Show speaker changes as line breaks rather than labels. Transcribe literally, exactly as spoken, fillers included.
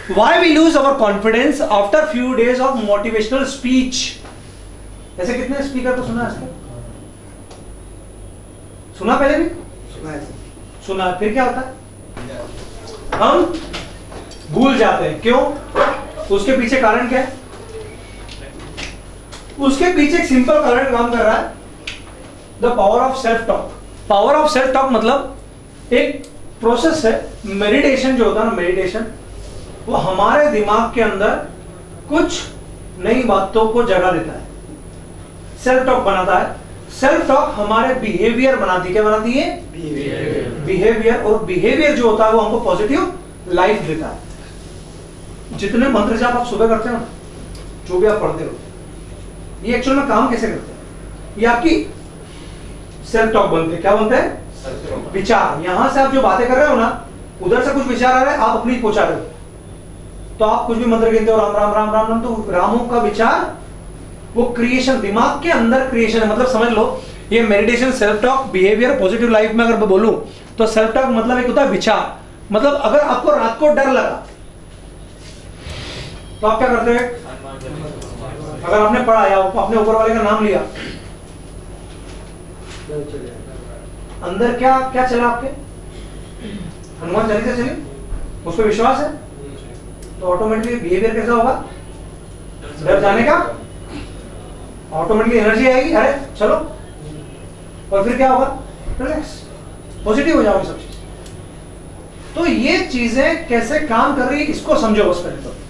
Why we lose our confidence after few days of motivational speech. ऐसे कितने speaker को सुना है? सुना पहले भी सुना है, सुना फिर क्या होता है? हम भूल जाते हैं। क्यों? उसके पीछे कारण क्या है? उसके पीछे एक सिंपल कारण काम कर रहा है, the power of self talk. Power of self talk मतलब एक प्रोसेस है, मेडिटेशन जो होता है ना, मेडिटेशन, वो हमारे दिमाग के अंदर कुछ नई बातों को जगा देता है, सेल्फ टॉक बनाता है। सेल्फ टॉक हमारे बिहेवियर बनाती, क्या बनाती है? बिहेवियर। और बिहेवियर जो होता है वो हमको पॉजिटिव लाइफ देता है। जितने मंत्र जाप आप सुबह करते हो, जो भी आप पढ़ते हो, ये एक्चुअल में काम कैसे करते हैं? ये आपकी सेल्फ टॉक बनते हैं। क्या बनते हैं? विचार। यहां से आप जो बातें कर रहे हो ना, उधर से कुछ विचार आ रहा है, आप अपनी पहुंचा रहे हो। तो आप कुछ भी मंत्र गिनते हो, राम राम राम राम राम, तो रामों का विचार वो क्रिएशन, दिमाग के अंदर क्रिएशन है। मतलब समझ लो, ये meditation, self talk, behaviour, positive life में अगर मैं बोलूं तो सेल्फ टॉक मतलब एक होता है विचार। मतलब अगर आपको रात को डर लगा तो आप क्या करते हैं? अगर आपने पढ़ा या अपने ऊपर वाले का नाम लिया, अंदर क्या क्या चला आपके? हनुमान चालीसा चली, उस पर विश्वास है, तो ऑटोमेटिकली बिहेवियर कैसा होगा? डर जाने का, ऑटोमेटिकली एनर्जी आएगी, अरे चलो, और फिर क्या होगा? रिलैक्स, पॉजिटिव हो जाओगे सब चीज। तो ये चीजें कैसे काम कर रही है इसको समझो बस पहले तो।